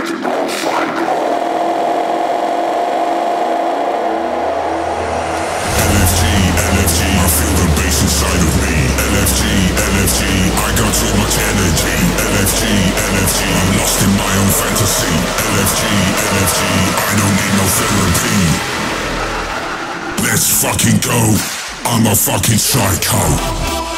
Let's fucking go. I'm a fucking psycho.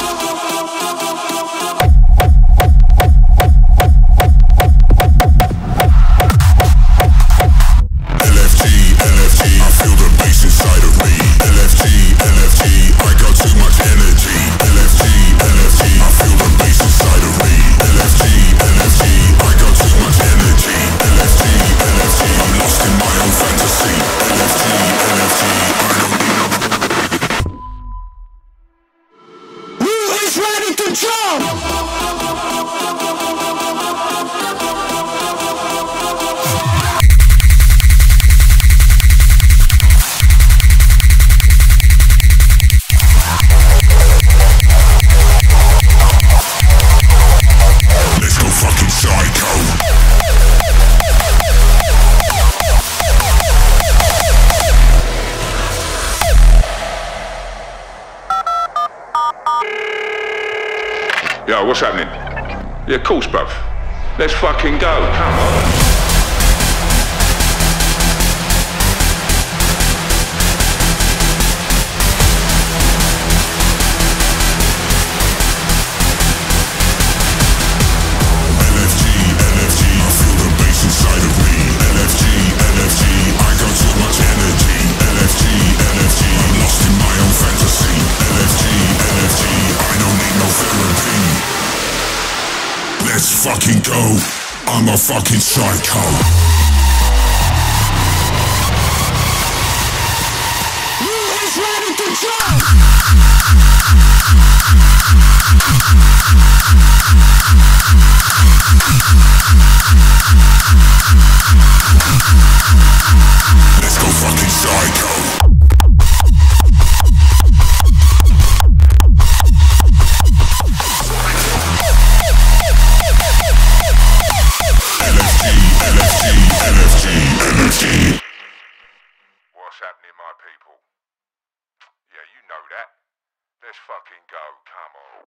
Yo, what's happening? Yeah, of course, bruv. Let's fucking go, come on. Let's fucking go. I'm a fucking psycho. Let's go fucking psycho. What's happening, my people? Yeah, you know that. Let's fucking go, come on.